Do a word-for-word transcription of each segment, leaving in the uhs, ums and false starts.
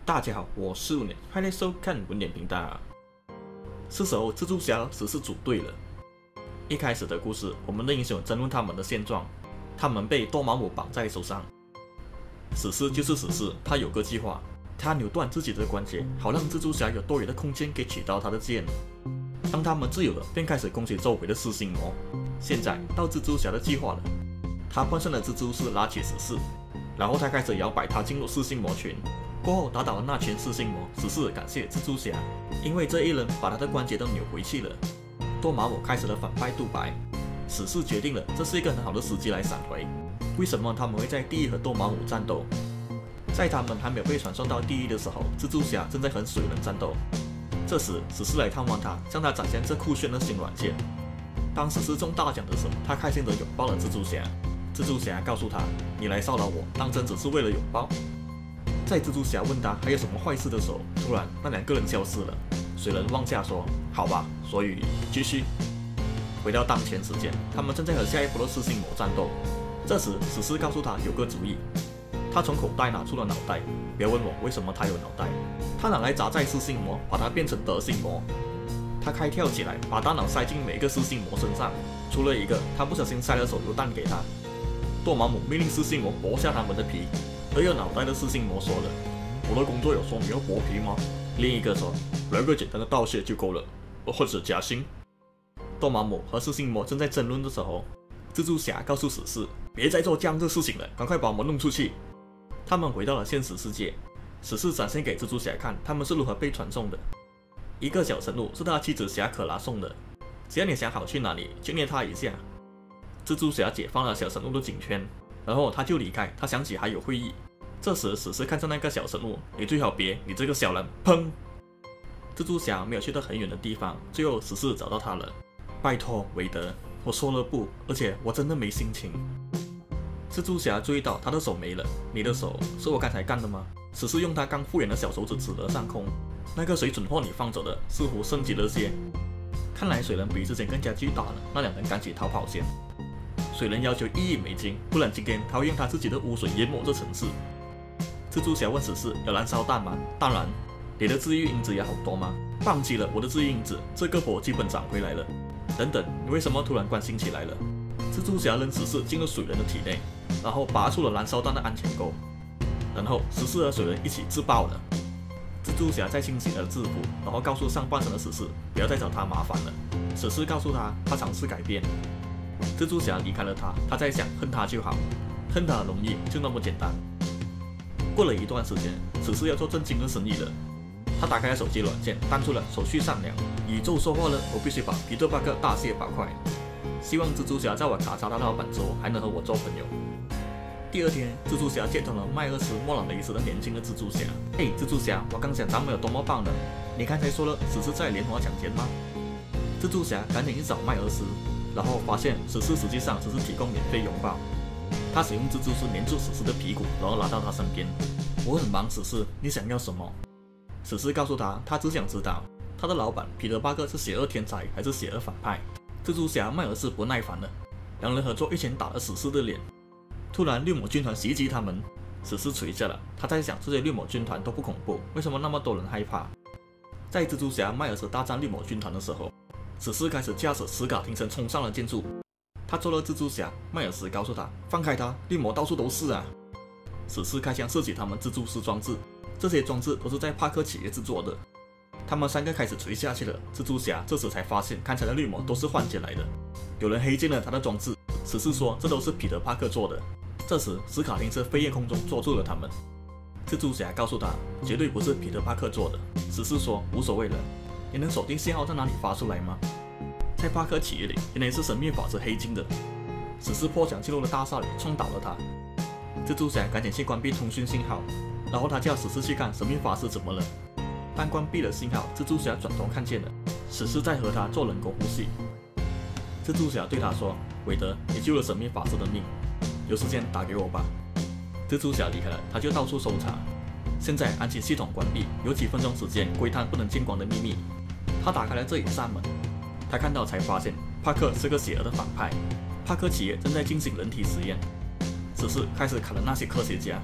大家好，我是文脸，欢迎收看文脸频道。是时候蜘蛛侠和死侍组队了。一开始的故事，我们的英雄争论他们的现状，他们被多玛姆绑在手上。死侍就是死侍，他有个计划，他扭断自己的关节，好让蜘蛛侠有多余的空间可以取到他的剑。当他们自由了，便开始攻击周围的噬心魔。现在到蜘蛛侠的计划了，他换上了蜘蛛丝拉起死侍，然后他开始摇摆他进入噬心魔群。过后打倒了那群噬心魔，死侍感谢蜘蛛侠，因为这一人把他的关节都扭回去了。多玛姆开始了反派独白，死侍决定了这是一个很好的时机来闪回。为什么他们会在地狱和多玛姆战斗？在他们还没有被传送到地狱的时候，蜘蛛侠正在和水人战斗。这时死侍来探望他，向他展现这酷炫的新软件。当死侍中大奖的时候，他开心地拥抱了蜘蛛侠。蜘蛛侠告诉他：“你来骚扰我，当真只是为了拥抱？”在蜘蛛侠问他还有什么坏事的时候，突然那两个人消失了。水人望下说：“好吧。”所以继续。回到当前时间，他们正在和下一波的噬心魔战斗。这时死侍告诉他有个主意，他从口袋拿出了脑袋。别问我为什么他有脑袋，他拿来砸在噬心魔，把它变成德心魔。他开跳起来，把大脑塞进每个噬心魔身上，除了一个，他不小心塞了手榴弹给他。多玛姆命令噬心魔剥下他们的皮。而有脑袋的噬心魔说了：“我的工作有说你要剥皮吗？”另一个说：“来个简单的道谢就够了，或者夹心。”多玛姆和噬心魔正在争论的时候，蜘蛛侠告诉死侍：“别再做这样的事情了，赶快把我们弄出去。”他们回到了现实世界，死侍展现给蜘蛛侠看他们是如何被传送的。一个小生物是他妻子侠可拉送的，只要你想好去哪里，就捏他一下。蜘蛛侠解放了小生物的颈圈，然后他就离开。他想起还有会议。这时死侍看着那个小生物：“你最好别，你这个小人！”砰！蜘蛛侠没有去到很远的地方，最后死侍找到他了。拜托，韦德，我说了不，而且我真的没心情。蜘蛛侠注意到他的手没了。你的手是我刚才干的吗？死侍用他刚复原的小手指指了上空。那个水准货你放走的似乎升级了些。看来水人比之前更加巨大了。那两人赶紧逃跑先。水人要求一亿美金，不然今天他会用他自己的污水淹没这城市。蜘蛛侠问死侍：“有燃烧弹吗？”“当然。”“你的治愈因子也好多吗？”“忘记了我的治愈因子，这个波基本涨回来了。”“等等，你为什么突然关心起来了？”蜘蛛侠扔死侍进入水人的体内，然后拔出了燃烧弹的安全钩，然后死侍和水人一起自爆了。蜘蛛侠再清洗了制服，然后告诉上半身的死侍不要再找他麻烦了。死侍告诉他，他尝试改变。蜘蛛侠离开了他，他在想恨他就好，恨他容易，就那么简单。过了一段时间，死侍要做正经的生意了。他打开了手机软件，弹出了手续善良。宇宙说话了，我必须把皮特帕克大卸八块。希望蜘蛛侠在我卡查他老板之后，还能和我做朋友。第二天，蜘蛛侠接通了迈尔斯·莫朗雷斯的年轻的蜘蛛侠。嘿，蜘蛛侠，我刚想咱们有多么棒呢？你刚才说了死侍在联华抢劫吗？蜘蛛侠赶紧去找迈尔斯，然后发现死侍实际上只是提供免费拥抱。他使用蜘蛛丝粘住死侍的皮骨，然后拉到他身边。我很忙，死侍，你想要什么？死侍告诉他，他只想知道他的老板彼得·帕克是邪恶天才还是邪恶反派。蜘蛛侠迈尔斯不耐烦了，两人合作一拳打了死侍的脸。突然，绿魔军团袭击他们，死侍垂下了。他在想，这些绿魔军团都不恐怖，为什么那么多人害怕？在蜘蛛侠迈尔斯大战绿魔军团的时候，死侍开始驾驶史卡廷森冲上了建筑。他做了蜘蛛侠，迈尔斯告诉他放开他，绿魔到处都是啊。死侍开枪射击他们蜘蛛丝装置，这些装置都是在帕克企业制作的。他们三个开始垂下去了。蜘蛛侠这时才发现，刚才的绿魔都是幻觉来的，有人黑进了他的装置。死侍说这都是彼得·帕克做的。这时史卡廷森飞越空中捉住了他们。蜘蛛侠告诉他绝对不是彼得·帕克做的。死侍说无所谓了，你能锁定信号在哪里发出来吗？在帕克企业里，原来是神秘法师黑金的。死侍破墙进入了大厦里，冲倒了他。蜘蛛侠赶紧去关闭通讯信号，然后他叫死侍去看神秘法师怎么了。当关闭了信号，蜘蛛侠转头看见了死侍在和他做人工呼吸。蜘蛛侠对他说：“韦德，你救了神秘法师的命，有时间打给我吧。”蜘蛛侠离开了，他就到处搜查。现在安全系统关闭，有几分钟时间窥探不能见光的秘密。他打开了这一扇门，他看到才发现帕克是个邪恶的反派。帕克企业正在进行人体实验，只是开始砍了那些科学家。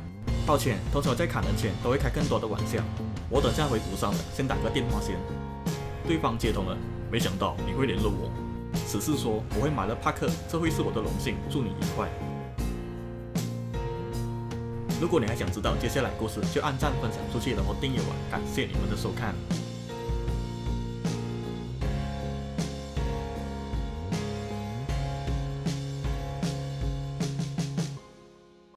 抱歉，通常我在砍人前都会开更多的玩笑，我等下回补上了，先打个电话先。对方接通了，没想到你会联络我。此事说我会买了帕克，这会是我的荣幸，祝你愉快。如果你还想知道接下来故事，就按赞、分享出去，然后订阅我，感谢你们的收看。